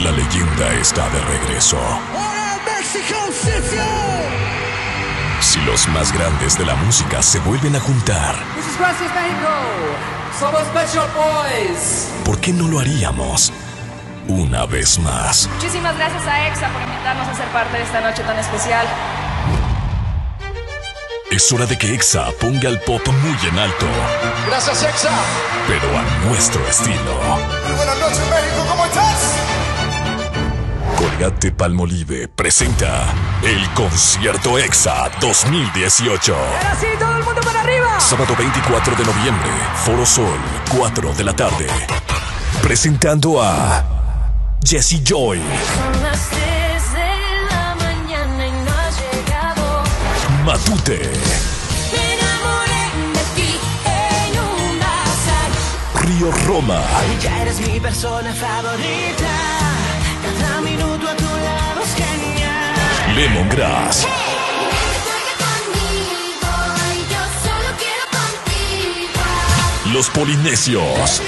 La leyenda está de regreso. Si los más grandes de la música se vuelven a juntar, Muchas gracias, México. Somos Pet Shop Boys. ¿por qué no lo haríamos una vez más? Muchísimas gracias a EXA por invitarnos a ser parte de esta noche tan especial. Es hora de que EXA ponga el pop muy en alto, Gracias, Exa. pero a nuestro estilo. Muy buenas noches, México. ¿Cómo estás? Colgate Palmolive presenta el Concierto EXA 2018. Ahora sí, todo el mundo para arriba. Sábado 24 de noviembre, Foro Sol, 4 de la tarde. Presentando a Jessie Joy, Son las 3 de la mañana y no has llegado. Matute, Me enamoré de ti en un bazar. Río Roma, Ya eres mi persona favorita. Cada minuto a tu lado es genial. Lemongrass, Juega conmigo y yo solo quiero contigo. Los Polinesios,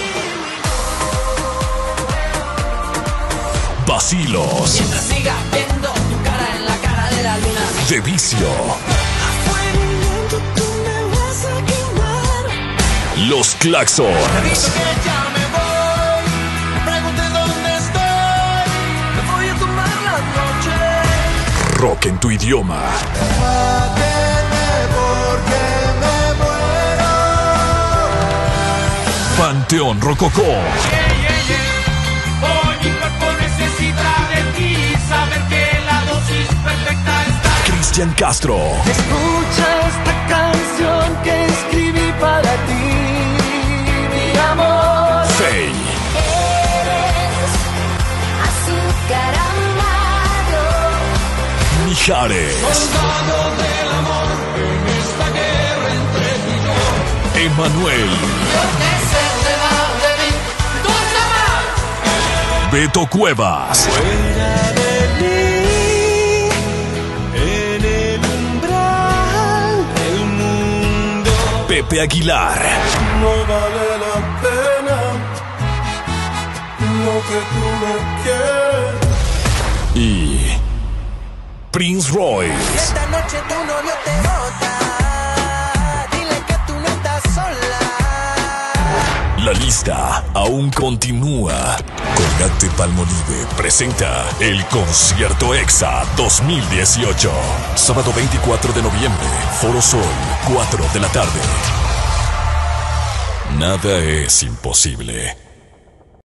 Vacilos, Mientras siga viendo tu cara en la cara de la luna. De Vicio, Fuego lento, tú me vas a quemar. Los Claxons, Dice que ya me voy. Me pregunté dónde estoy. Me voy a tomar la noche. Rock en tu idioma, Máteme porque me muero. Panteón Rococó, Hoy mi cuerpo necesita de ti, saber que la dosis perfecta está. Cristian Castro, Escucha esta canción que escribí para ti, mi amor. Faye, Eres azúcar amado. Mijares, Soldado del amor en esta guerra entre tú y yo. Emanuel, Yo que se te va de mí, tú jamás. Beto Cuevas, Fuera de mí, en el umbral del mundo. Pepe Aguilar, No vale la pena lo que tú me quieres. y Prince Royce. Esta noche tu novio te bota. Dile que tú no estás sola. La lista aún continúa. Colgate Palmolive presenta el Concierto EXA 2018. Sábado 24 de noviembre, Foro Sol, 4 de la tarde. Nada es imposible.